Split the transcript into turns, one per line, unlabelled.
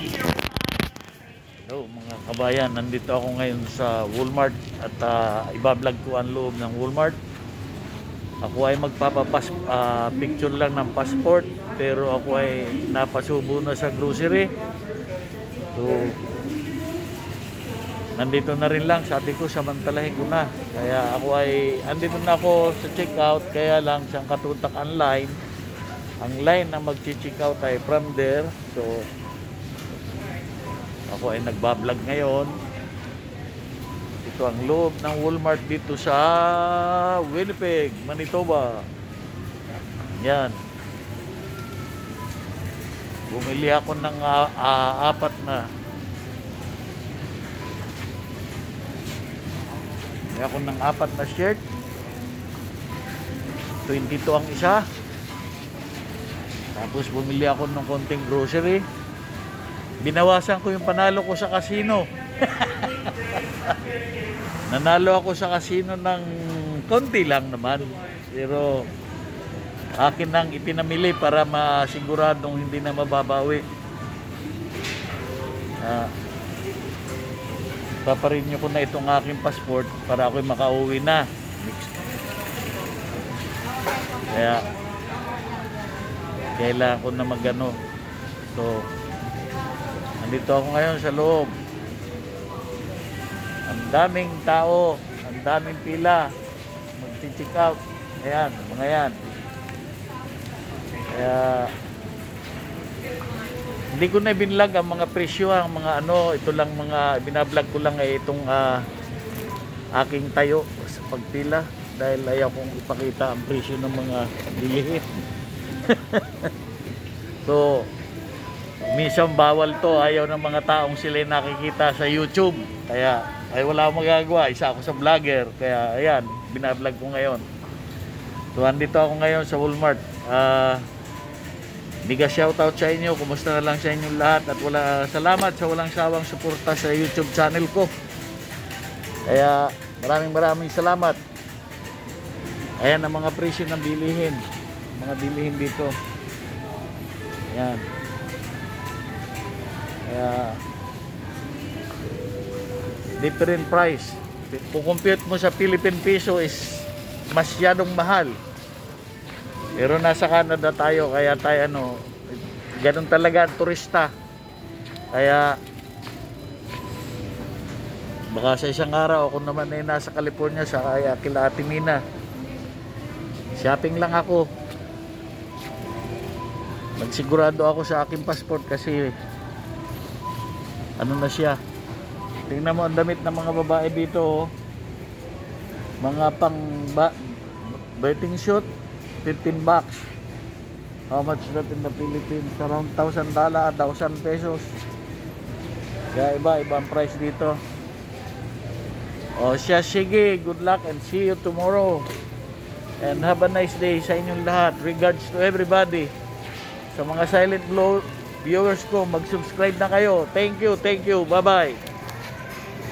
Hello mga kabayan, nandito ako ngayon sa Walmart at ibablog ko ang loob ng Walmart. Ako ay picture lang ng passport, pero ako ay napasubo na sa grocery. So nandito na rin lang, sabi ko samantalahin ko na. Kaya ako ay andito na ako sa checkout, kaya lang siyang katutak online. Ang line na mag-checkout ay from there. So ako ay nagbablog ngayon. Ito ang loob ng Walmart dito sa Winnipeg, Manitoba. Yan. Bumili ako ng apat na. Bumili ako ng apat na shirt. 22 ang isa. Tapos bumili ako ng konting grocery. Binawasan ko yung panalo ko sa casino. Nanalo ako sa casino ng konti lang naman. Pero akin nang ipinamili para masiguradong hindi na mababawi. Paparinyo ko na itong aking passport para ako'y makauwi na. Kaya kailangan ko na magano. So nandito ako ngayon sa loob. Ang daming tao, ang daming pila, mag-check out. Ayan, mga yan. Kaya hindi ko na binlog ang mga presyo, ang mga ano, ito lang mga binablog ko lang ay itong aking tayo sa pagpila dahil ayaw kong ipakita ang presyo ng mga bilihin. So minsan bawal to, ayaw ng mga taong sila nakikita sa YouTube. Kaya ay wala akong magagawa, isa ako sa vlogger. Kaya ayan, binablog ko ngayon. So andito ako ngayon sa Walmart. Biga shoutout sa inyo, kumusta na lang sa inyong lahat. At salamat sa walang sawang suporta sa YouTube channel ko. Kaya maraming salamat. Ayan ang mga presyo ng bilihin. Mga bilihin dito. Ayan. Kaya different price. Kung compute mo sa Philippine peso is masyadong mahal. Pero nasa Canada tayo, kaya tayo ganun talaga ang turista. Kaya baka sa isang araw ako naman ay nasa California sa kila Ate Mina. Shopping lang ako. Nagsigurado ako sa aking passport kasi ano na siya. Tingnan mo ang damit ng mga babae dito, oh. Mga pang birthing suit, $15. How much that in the Philippines? Around $1,000, 1,000 pesos. Kaya ibang price dito. O siya, sige, good luck and see you tomorrow. And have a nice day sa inyong lahat. Regards to everybody. Sa mga silent viewers ko, mag-subscribe na kayo. Thank you. Bye-bye.